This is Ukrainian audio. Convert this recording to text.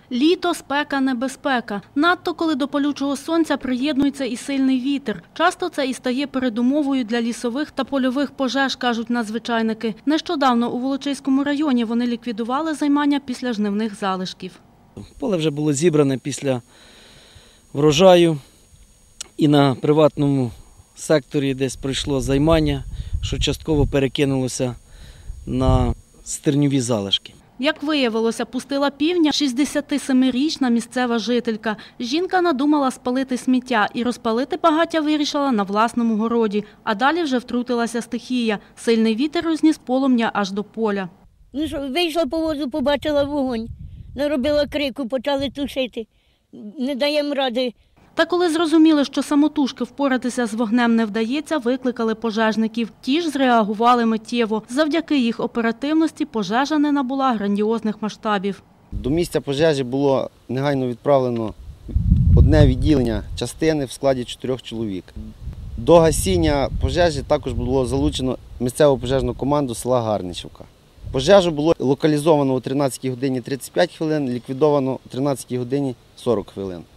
Літо, спека, небезпека. Надто, коли до палючого сонця приєднується і сильний вітер. Часто це і стає передумовою для лісових та польових пожеж, кажуть надзвичайники. Нещодавно у Волочиському районі вони ліквідували займання після жнивних залишків. Поле вже було зібране після врожаю і на приватному секторі десь пройшло займання, що частково перекинулося на стерньові залишки. Як виявилося, пустила півня 67-річна місцева жителька. Жінка надумала спалити сміття і розпалити багаття вирішила на власному городі. А далі вже втрутилася стихія. Сильний вітер розніс полум'я аж до поля. Ну що, вийшла по возу, побачила вогонь, наробила крику, почали тушити. Не даємо ради. Та коли зрозуміли, що самотужки впоратися з вогнем не вдається, викликали пожежників. Ті ж зреагували миттєво. Завдяки їх оперативності пожежа не набула грандіозних масштабів. До місця пожежі було негайно відправлено одне відділення частини в складі 4 чоловік. До гасіння пожежі також було залучено місцеву пожежну команду села Гарничівка. Пожежу було локалізовано о 13 годині 35 хвилин, ліквідовано о 13 годині 40 хвилин.